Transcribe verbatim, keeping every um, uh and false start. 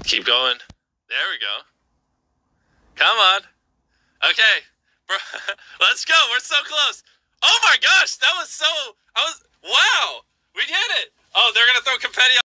Keep going. There we go. Come on. Okay. Bro, let's go. We're so close. Oh my gosh, that was so... I was... Wow. We did it. Oh, they're going to throw confetti